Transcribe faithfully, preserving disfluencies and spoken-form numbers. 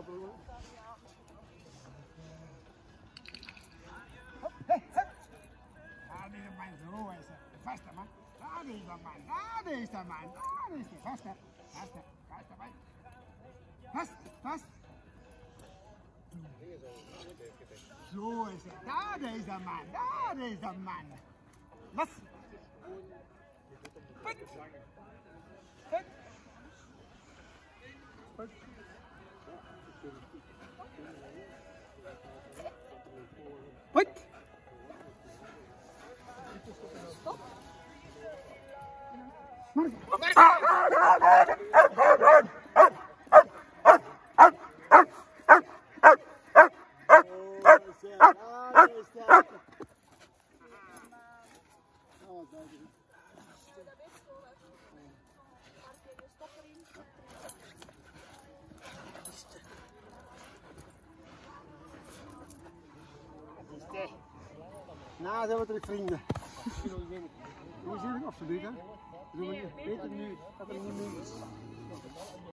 deze man, zo is het. Vaster man. Daar is de man, daar is de man, daar is de vaster. Vaster, vaster man. Vast, vast. Zo is het. Daar is de man, daar is de man. Wat? Wat? Wat? Wat? Wat? Stop. Nou, zijn we terug, vrienden. Hoe zit het? Absoluut, hè? Doen we niet. Beter nu, dat er niet meer is.